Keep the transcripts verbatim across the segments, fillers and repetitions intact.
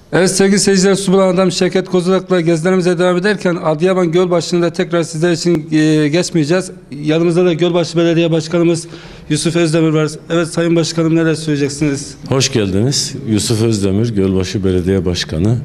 Evet sevgili seyirciler, Su Bulan Adam Şevket Kozulak'la gezilerimize devam ederken Adıyaman Gölbaşı'nda tekrar sizler için e, geçmeyeceğiz. Yanımızda da Gölbaşı Belediye Başkanımız Yusuf Özdemir var. Evet Sayın Başkanım, neler söyleyeceksiniz? Hoş geldiniz. Yusuf Özdemir, Gölbaşı Belediye Başkanı.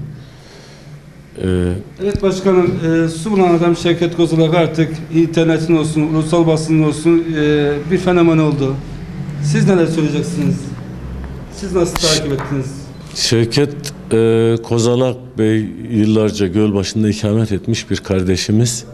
Ee, evet başkanım, e, Su Bulan Adam Şevket Kozulak artık internetin olsun, ulusal basının olsun e, bir fenomen oldu. Siz neler söyleyeceksiniz? Siz nasıl takip ettiniz? Şevket e, Kozalak Bey yıllarca Gölbaşı'nda ikamet etmiş bir kardeşimiz.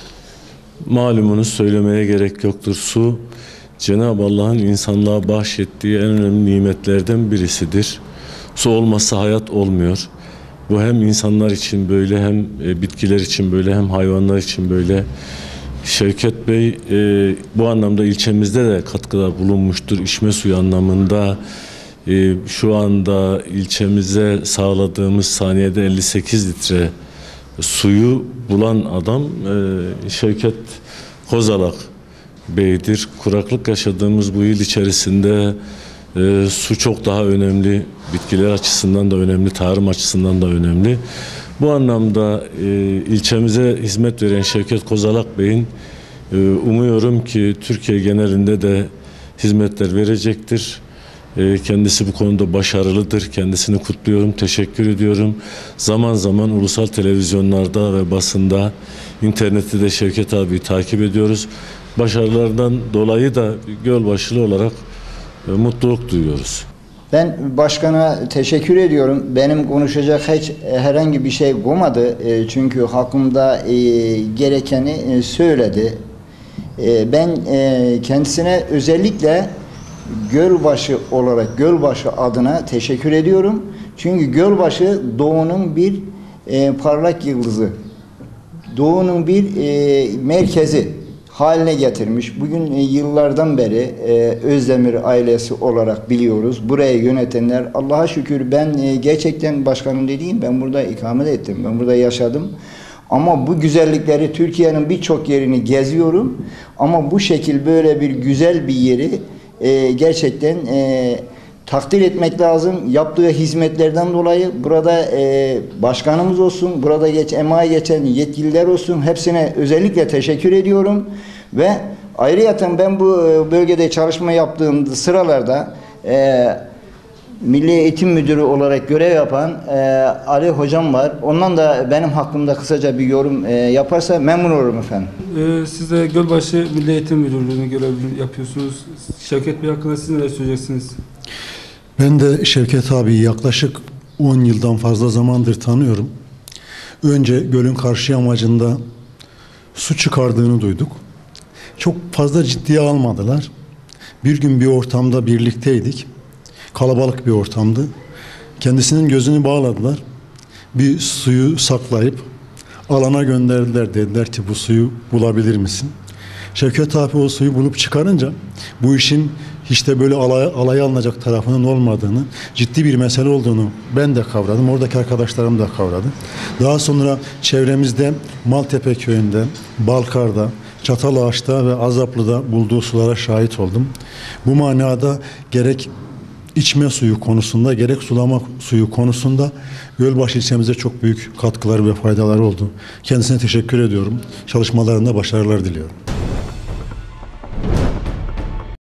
Malumunuz, söylemeye gerek yoktur. Su, Cenab-ı Allah'ın insanlığa bahşettiği en önemli nimetlerden birisidir. Su olmazsa hayat olmuyor. Bu hem insanlar için böyle, hem e, bitkiler için böyle, hem hayvanlar için böyle. Şevket Bey e, bu anlamda ilçemizde de katkıda bulunmuştur. İçme suyu anlamında e, şu anda ilçemize sağladığımız saniyede elli sekiz litre suyu bulan adam e, Şevket Kozalak Bey'dir. Kuraklık yaşadığımız bu yıl içerisinde e, su çok daha önemli. Bitkiler açısından da önemli, tarım açısından da önemli. Bu anlamda e, ilçemize hizmet veren Şevket Kozalak Bey'in e, umuyorum ki Türkiye genelinde de hizmetler verecektir. E, kendisi bu konuda başarılıdır. Kendisini kutluyorum, teşekkür ediyorum. Zaman zaman ulusal televizyonlarda ve basında, internette de Şevket abiyi takip ediyoruz. Başarılardan dolayı da Gölbaşılı olarak e, mutluluk duyuyoruz. Ben başkana teşekkür ediyorum. Benim konuşacak hiç herhangi bir şey olmadı. Çünkü hakkımda gerekeni söyledi. Ben kendisine özellikle Gölbaşı olarak, Gölbaşı adına teşekkür ediyorum. Çünkü Gölbaşı Doğu'nun bir parlak yıldızı. Doğu'nun bir merkezi haline getirmiş. Bugün yıllardan beri e, Özdemir ailesi olarak biliyoruz. Burayı yönetenler, Allah'a şükür ben e, gerçekten başkanım dediğim, ben burada ikamet ettim. Ben burada yaşadım. Ama bu güzellikleri, Türkiye'nin birçok yerini geziyorum. Ama bu şekil böyle bir güzel bir yeri e, gerçekten e, takdir etmek lazım. Yaptığı hizmetlerden dolayı burada e, başkanımız olsun, burada geç, emeği geçen yetkililer olsun, hepsine özellikle teşekkür ediyorum. Ve ayrıyeten ben bu bölgede çalışma yaptığım sıralarda e, Milli Eğitim Müdürü olarak görev yapan e, Ali Hocam var. Ondan da benim hakkımda kısaca bir yorum e, yaparsa memnun olurum efendim. Ee, siz de Gölbaşı Milli Eğitim Müdürlüğü'nü görevini yapıyorsunuz. Şevket Bey hakkında siz neler söyleyeceksiniz? Ben de Şevket abiyi yaklaşık on yıldan fazla zamandır tanıyorum. Önce gölün karşı yamacında su çıkardığını duyduk. Çok fazla ciddiye almadılar. Bir gün bir ortamda birlikteydik. Kalabalık bir ortamdı. Kendisinin gözünü bağladılar. Bir suyu saklayıp alana gönderdiler. Dediler ki bu suyu bulabilir misin? Şevket abi o suyu bulup çıkarınca bu işin hiç de böyle alay, alaya alınacak tarafının olmadığını, ciddi bir mesele olduğunu ben de kavradım. Oradaki arkadaşlarım da kavradı. Daha sonra çevremizde Maltepe köyünde, Balkar'da, Çatalağaç'ta ve Azaplı'da bulduğu sulara şahit oldum. Bu manada gerek içme suyu konusunda, gerek sulama suyu konusunda Gölbaşı ilçemize çok büyük katkıları ve faydaları oldu. Kendisine teşekkür ediyorum. Çalışmalarında başarılar diliyorum.